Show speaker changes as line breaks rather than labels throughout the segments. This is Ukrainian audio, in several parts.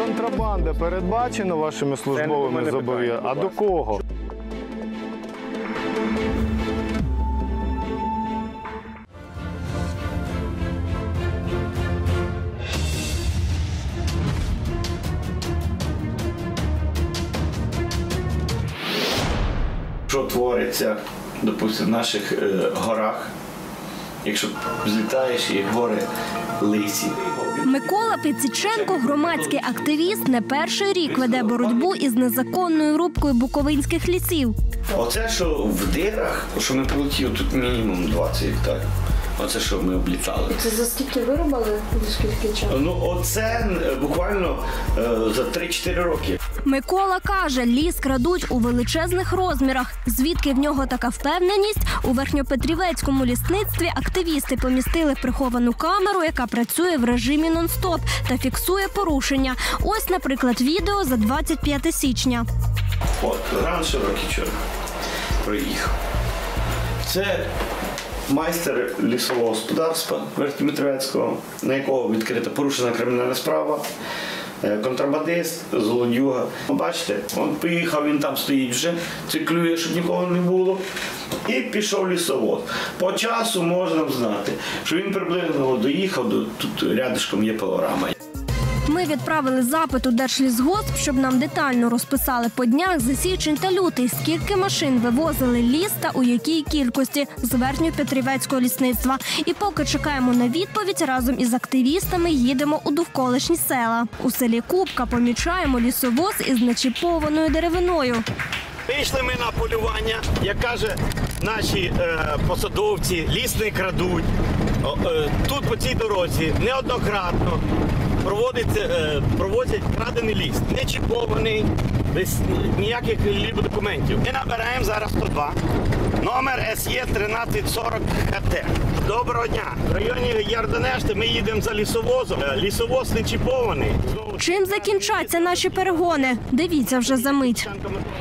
контрабанда передбачена вашими службовими зобов'язаннями? А до кого?
Що твориться, допустимо, в наших горах, якщо злітаєш і гори лисі.
Микола Піціченко – громадський активіст, не перший рік веде боротьбу із незаконною рубкою буковинських лісів.
Оце, що в дирах, що ми полетіли, тут мінімум 20 гектарів. Оце, що ми облітали.
Це за скільки вирубали? За скільки часу?
Ну, оце буквально за 3-4 роки.
Микола каже, ліс крадуть у величезних розмірах. Звідки в нього така впевненість? У Верхньопетрівецькому лісництві активісти помістили приховану камеру, яка працює в режимі нон-стоп та фіксує порушення. Ось, наприклад, відео за 25 січня.
От, ран широкий чорний проїхав. Це майстер лісового господарства Верхньопетрівецького, на якого відкрита порушена кримінальна справа, контрабандист, злодюга. Бачите, він поїхав, він там стоїть вже, циклює, щоб нікого не було. І пішов лісовоз. По часу можна знати, що він приблизно доїхав, тут рядишком є пилорама.
Ми відправили запит у Держлісгосп, щоб нам детально розписали по днях за січень та лютий, скільки машин вивозили ліс та у якій кількості з Верхньопетрівецького лісництва. І поки чекаємо на відповідь, разом із активістами їдемо у довколишні села. У селі Кубка помічаємо лісовоз із начіпованою деревиною.
Вийшли ми на полювання, як каже наші посадовці, ліс не крадуть. Тут по цій дорозі неоднократно провозять крадений ліс, не чіпований, без ніяких документів. Ми набираємо зараз 102, номер СЄ 1340 ХТ. Доброго дня! В районі Ярдонешти ми їдемо за лісовозом. Лісовоз не чіпований.
Чим закінчаться наші перегони? Дивіться вже за мить.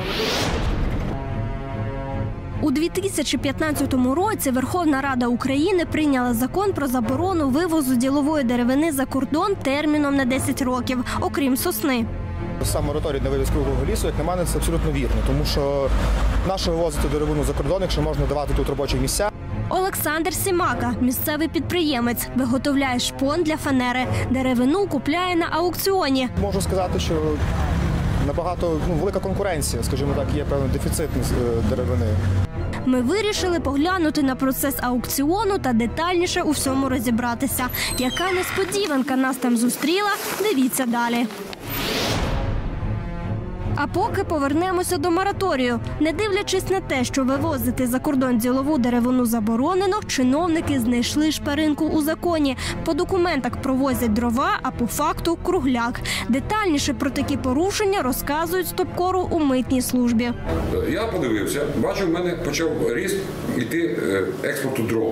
У 2015 році Верховна Рада України прийняла закон про заборону вивозу ділової деревини за кордон терміном на 10 років, окрім сосни.
Сам мораторій на вивіз круглого лісу, як на мене, це абсолютно вірно, тому що нащо вивозити деревину за кордон, якщо можна давати тут робочі місця.
Олександр Сімака – місцевий підприємець, виготовляє шпон для фанери. Деревину купляє на аукціоні.
Можу сказати, що набагато велика конкуренція, скажімо так, є певний дефіцит деревини.
Ми вирішили поглянути на процес аукціону та детальніше у всьому розібратися. Яка несподіванка нас там зустріла, дивіться далі. А поки повернемося до мораторію. Не дивлячись на те, що вивозити за кордон ділову деревину заборонено, чиновники знайшли шпаринку у законі. По документах провозять дрова, а по факту – кругляк. Детальніше про такі порушення розказують Стопкору у митній службі.
Я подивився, бачу, в мене почав ріст йти експорту дров.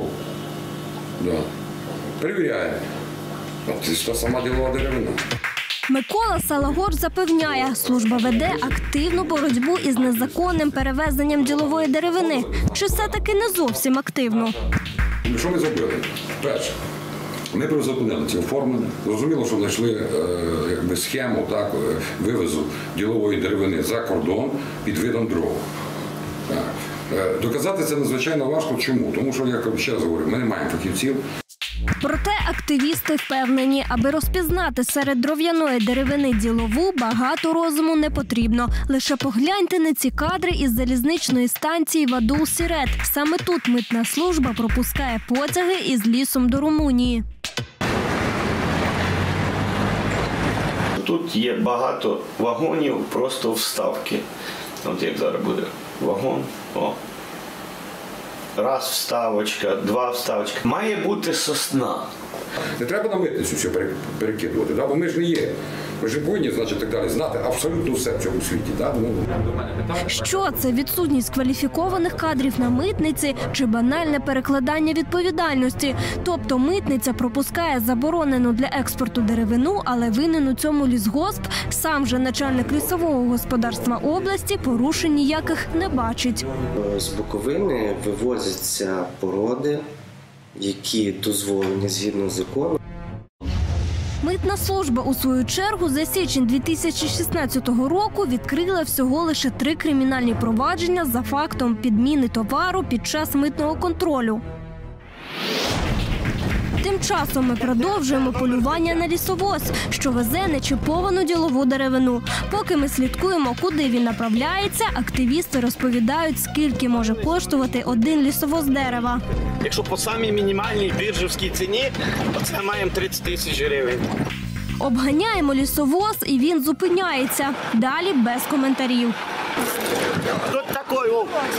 Перевіряємо. Це сама ділова деревина.
Микола Салагор запевняє, служба веде активну боротьбу із незаконним перевезенням ділової деревини. Чи все-таки не зовсім активно?
Що ми зробили? Перше, ми призупинили ці оформлення. Зрозуміло, що знайшли схему вивезу ділової деревини за кордон під видом дров. Доказати це надзвичайно важко. Чому? Тому що, як ще раз говорю, ми не маємо фахівців.
Проте активісти впевнені, аби розпізнати серед дров'яної деревини ділову, багато розуму не потрібно. Лише погляньте на ці кадри із залізничної станції Вадул-Сірет. Саме тут митна служба пропускає потяги із лісом до Румунії.
Тут є багато вагонів, просто вставки. От як зараз буде вагон. Раз вставочка, два вставочка. Має бути сосна.
Не треба на митницю все перекидувати, бо ми ж не є. Ми ж повинні, так далі, знати абсолютно все в цьому світі.
Що це? Відсутність кваліфікованих кадрів на митниці чи банальне перекладання відповідальності? Тобто митниця пропускає заборонену для експорту деревину, але винен у цьому лісгосп. Сам же начальник лісового господарства області порушень ніяких не бачить.
З Буковини вивозяться породи, які дозволені згідно закону.
Митна служба, у свою чергу, за січень 2016 року відкрила всього лише 3 кримінальні провадження за фактом підміни товару під час митного контролю. Тим часом ми продовжуємо полювання на лісовоз, що везе нечіповану ділову деревину. Поки ми слідкуємо, куди він направляється, активісти розповідають, скільки може коштувати один лісовоз дерева.
Якщо по самій мінімальній біржівській ціні, то це маємо 30 тисяч гривень.
Обганяємо лісовоз, і він зупиняється. Далі без коментарів.
Тут такой,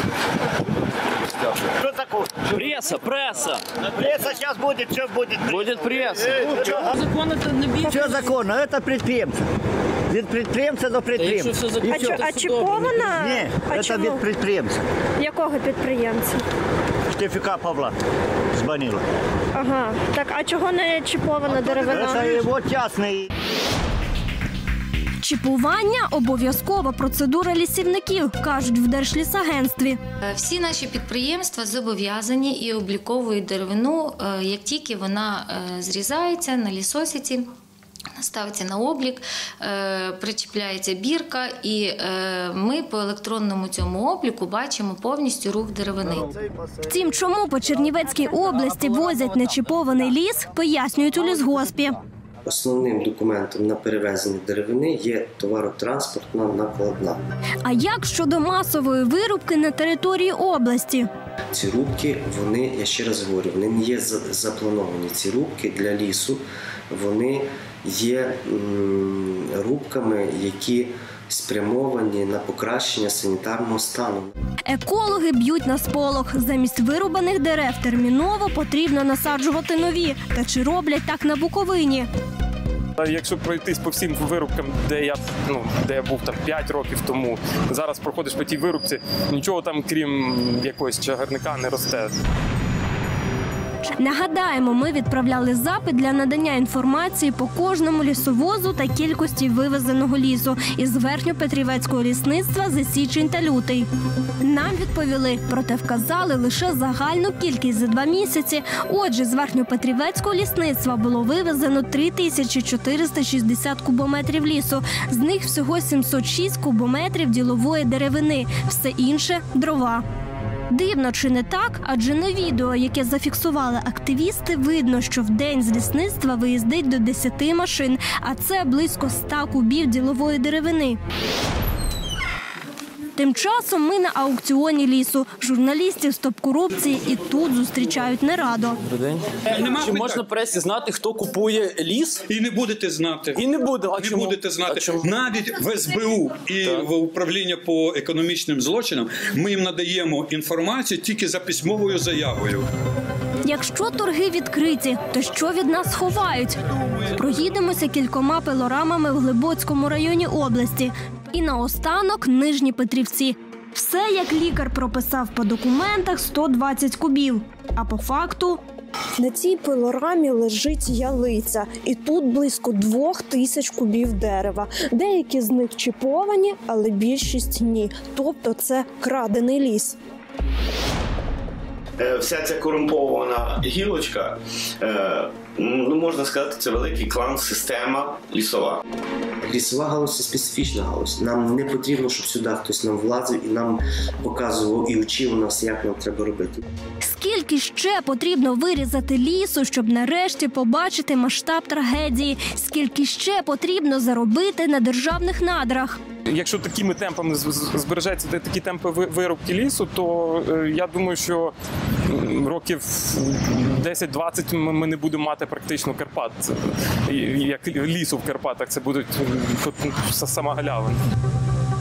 Что такое?
Пресса, пресса.
Пресса сейчас будет, что будет?
Будет пресса.
Закон это не більше.
Что законно? Это предприемца. Від предприємця до предприємця.
А чіпована?
Ні, це від підприємця.
Якого підприємця?
Штефіка Павла дзвонила.
Ага. Так, а чого не чіпована деревина?
Це його частний.
Чіпування – обов'язкова процедура лісівників, кажуть в Держлісагентстві.
Всі наші підприємства зобов'язані і обліковують деревину, як тільки вона зрізається на лісосіці, ставиться на облік, причіпляється бірка, і ми по електронному цьому обліку бачимо повністю рух деревини.
Втім, чому по Чернівецькій області возять нечіпований ліс, пояснюють у лісгоспі.
Основним документом на перевезення деревини є товаротранспортна накладна.
А як щодо масової вирубки на території області?
Ці рубки, вони, я ще раз говорю, вони не є заплановані. Ці рубки для лісу, вони є рубками, які спрямовані на покращення санітарного стану.
Екологи б'ють на сполох. Замість вирубаних дерев терміново потрібно насаджувати нові. Та чи роблять так на Буковині?
Якщо пройтись по всім вирубкам, де я був там 5 років тому, зараз проходиш по тій вирубці, нічого там, крім якогось чагарника, не росте.
Нагадаємо, ми відправляли запит для надання інформації по кожному лісовозу та кількості вивезеного лісу із Верхньопетрівецького лісництва за січень та лютий. Нам відповіли, проте вказали лише загальну кількість за 2 місяці. Отже, з Верхньопетрівецького лісництва було вивезено 3460 кубометрів лісу. З них всього 706 кубометрів ділової деревини, все інше – дрова. Дивно, чи не так? Адже на відео, яке зафіксували активісти, видно, що в день з лісництва виїздить до 10 машин, а це близько 100 кубів ділової деревини. Тим часом ми на аукціоні лісу. Журналістів стоп-корупції і тут зустрічають нерадо.
Чи можна пресі знати, хто купує ліс?
І не будете знати.
І не буде. А
не
чому?
будете знати. Навіть в СБУ і в управління по економічним злочинам ми їм надаємо інформацію тільки за письмовою заявою.
Якщо торги відкриті, то що від нас ховають? Проїдемося кількома пилорамами в Глибоцькому районі області. І наостанок Нижні Петрівці. Все, як лікар прописав по документах, 120 кубів. А по факту...
На цій пилорамі лежить ялиця, і тут близько 2000 кубів дерева. Деякі з них чіповані, але більшість ні. Тобто це крадений ліс.
Вся ця корумпована гілочка, можна сказати, це великий клан, система лісова.
Лісова галузь – це специфічна галузь. Нам не потрібно, щоб сюди хтось нам влазив і нам показував і учив нас, як нам треба робити.
Скільки ще потрібно вирізати лісу, щоб нарешті побачити масштаб трагедії? Скільки ще потрібно заробити на державних надрах?
Якщо такими темпами збережеться такі темпи вирубки лісу, то я думаю, що років 10-20 ми не будемо мати практично Карпат. Як лісу в Карпатах, це буде сама галявина.